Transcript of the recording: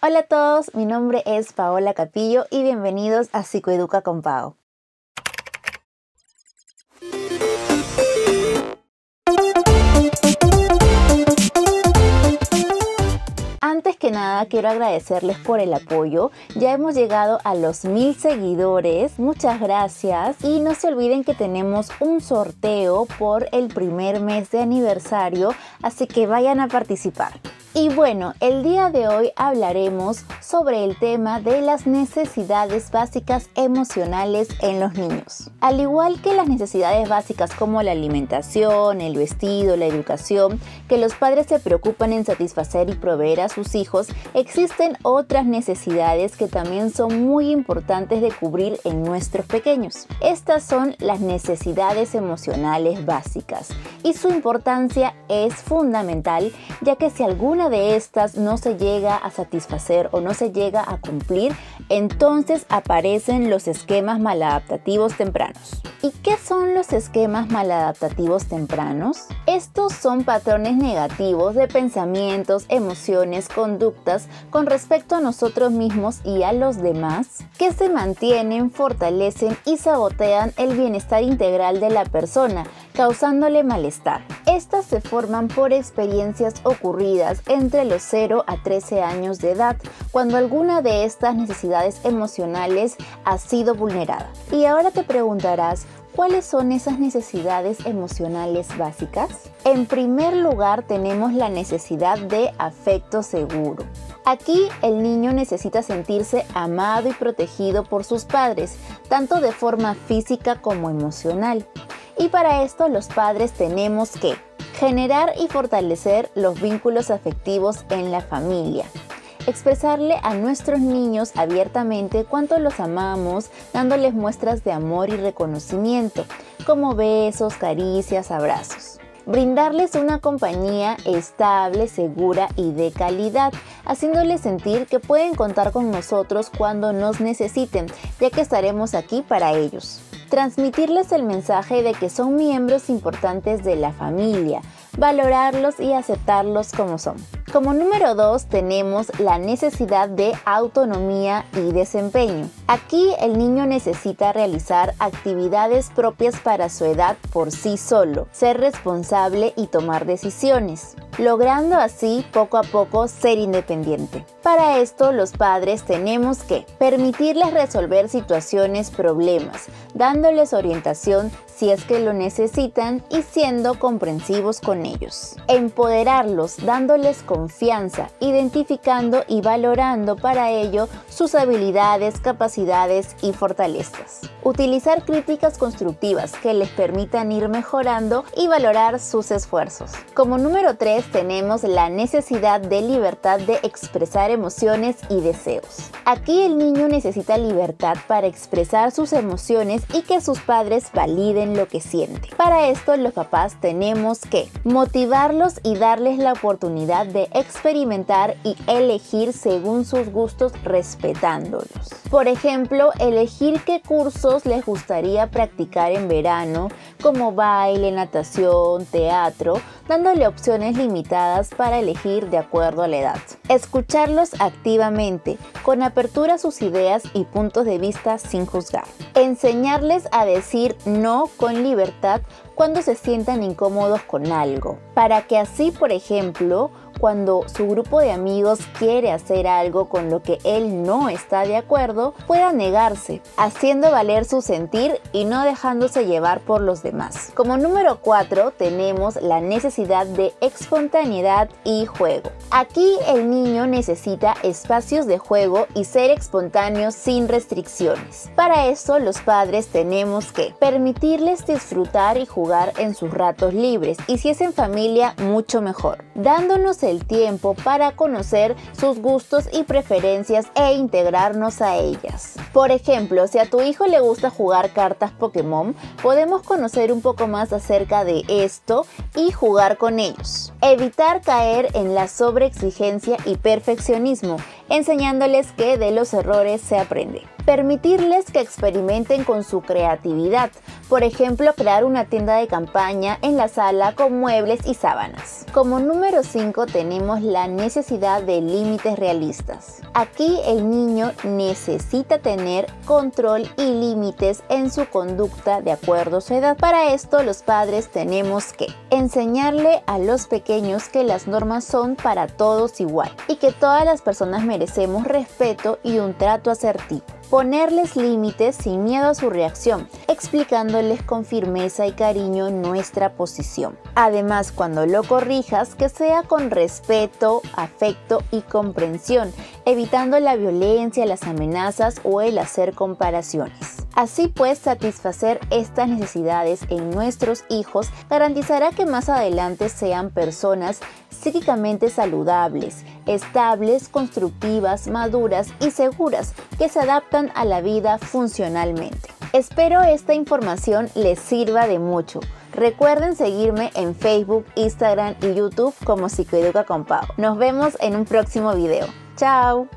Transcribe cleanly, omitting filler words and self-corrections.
Hola a todos, mi nombre es Paola Capillo y bienvenidos a Psicoeduca con Pao. Antes que nada quiero agradecerles por el apoyo, ya hemos llegado a los 1000 seguidores, muchas gracias y no se olviden que tenemos un sorteo por el primer mes de aniversario, así que vayan a participar. Y bueno, el día de hoy hablaremos sobre el tema de las necesidades básicas emocionales en los niños. Al igual que las necesidades básicas como la alimentación, el vestido, la educación, que los padres se preocupan en satisfacer y proveer a sus hijos, existen otras necesidades que también son muy importantes de cubrir en nuestros pequeños. Estas son las necesidades emocionales básicas y su importancia es fundamental, ya que si alguna de estas no se llega a satisfacer o no se llega a cumplir, entonces aparecen los esquemas maladaptativos tempranos. ¿Y qué son los esquemas maladaptativos tempranos? Estos son patrones negativos de pensamientos, emociones, conductas con respecto a nosotros mismos y a los demás que se mantienen, fortalecen y sabotean el bienestar integral de la persona, causándole malestar. Estas se forman por experiencias ocurridas entre los 0 a 13 años de edad, cuando alguna de estas necesidades emocionales ha sido vulnerada. Y ahora te preguntarás, ¿cuáles son esas necesidades emocionales básicas? En primer lugar tenemos la necesidad de afecto seguro. Aquí el niño necesita sentirse amado y protegido por sus padres, tanto de forma física como emocional. Y para esto los padres tenemos que generar y fortalecer los vínculos afectivos en la familia. Expresarle a nuestros niños abiertamente cuánto los amamos, dándoles muestras de amor y reconocimiento, como besos, caricias, abrazos. Brindarles una compañía estable, segura y de calidad, haciéndoles sentir que pueden contar con nosotros cuando nos necesiten, ya que estaremos aquí para ellos. Transmitirles el mensaje de que son miembros importantes de la familia, valorarlos y aceptarlos como son. Como número 2 tenemos la necesidad de autonomía y desempeño. Aquí el niño necesita realizar actividades propias para su edad por sí solo, ser responsable y tomar decisiones, logrando así poco a poco ser independiente. Para esto los padres tenemos que permitirles resolver situaciones, problemas, dándoles orientación si es que lo necesitan y siendo comprensivos con ellos. Empoderarlos, dándoles confianza, identificando y valorando para ello sus habilidades, capacidades y fortalezas. Utilizar críticas constructivas que les permitan ir mejorando y valorar sus esfuerzos. Como número 3 tenemos la necesidad de libertad de expresar emociones y deseos. Aquí el niño necesita libertad para expresar sus emociones y que sus padres validen lo que siente. Para esto los papás tenemos que motivarlos y darles la oportunidad de experimentar y elegir según sus gustos, respetándolos. Por ejemplo, elegir qué cursos les gustaría practicar en verano, como baile, natación, teatro, dándole opciones limitadas para elegir de acuerdo a la edad. Escucharlos activamente, con apertura a sus ideas y puntos de vista sin juzgar. Enseñarles a decir no con libertad cuando se sientan incómodos con algo, para que así, por ejemplo, cuando su grupo de amigos quiere hacer algo con lo que él no está de acuerdo, pueda negarse, haciendo valer su sentir y no dejándose llevar por los demás. Como número 4 tenemos la necesidad de espontaneidad y juego. Aquí el niño necesita espacios de juego y ser espontáneo sin restricciones. Para eso los padres tenemos que permitirles disfrutar y jugar en sus ratos libres, y si es en familia mucho mejor, dándonos el tiempo para conocer sus gustos y preferencias e integrarnos a ellas. Por ejemplo, si a tu hijo le gusta jugar cartas Pokémon, podemos conocer un poco más acerca de esto y jugar con ellos. Evitar caer en la sobreexigencia y perfeccionismo. enseñándoles que de los errores se aprende. Permitirles que experimenten con su creatividad, por ejemplo, crear una tienda de campaña en la sala con muebles y sábanas. Como número 5 tenemos la necesidad de límites realistas. Aquí el niño necesita tener control y límites en su conducta de acuerdo a su edad. Para esto los padres tenemos que enseñarle a los pequeños que las normas son para todos igual y que todas las personas merecemos respeto y un trato asertivo. Ponerles límites sin miedo a su reacción, explicándoles con firmeza y cariño nuestra posición. Además, cuando lo corrijas, que sea con respeto, afecto y comprensión, evitando la violencia, las amenazas o el hacer comparaciones. Así pues, satisfacer estas necesidades en nuestros hijos garantizará que más adelante sean personas psíquicamente saludables, estables, constructivas, maduras y seguras que se adaptan a la vida funcionalmente. Espero esta información les sirva de mucho. Recuerden seguirme en Facebook, Instagram y YouTube como Psicoeduca con Pau. Nos vemos en un próximo video. ¡Chao!